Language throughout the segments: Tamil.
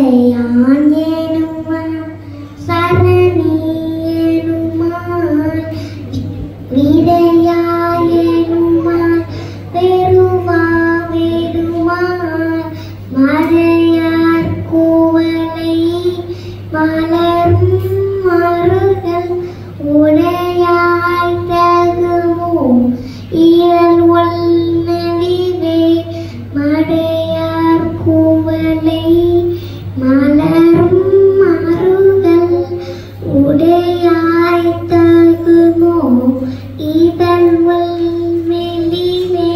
சடையான் ஏனுமால் சரணி ஏனுமால் விடையாய் ஏனுமால் பெருவா வெறுமால் மறையார் கோவலை மலரும் மருகல் உடையாய் தகுமோ ஈரல் ஒல்நெளிவே மடையார் கோவலை மலரும் மருகல் உடையாய் தகுமோ ஈரல் ஒல்நெளிவே.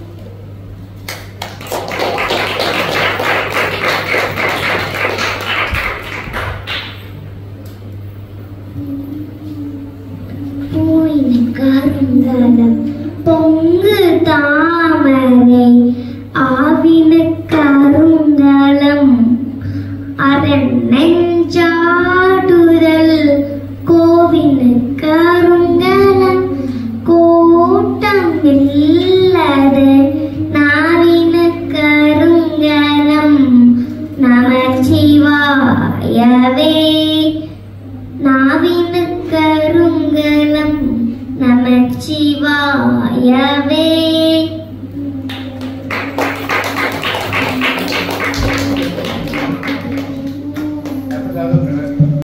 கருங்கலம் பொங்கு தாமரை ஆவின கருங்கலம் அரண் நெஞ்சாடுதல் கோவின கருங்கலம் கோட்டம் இல்லது நாவின கருங்கலம் நமச்சிவாயவே நாவின கருங்கலம் நமச்சிவாயவே.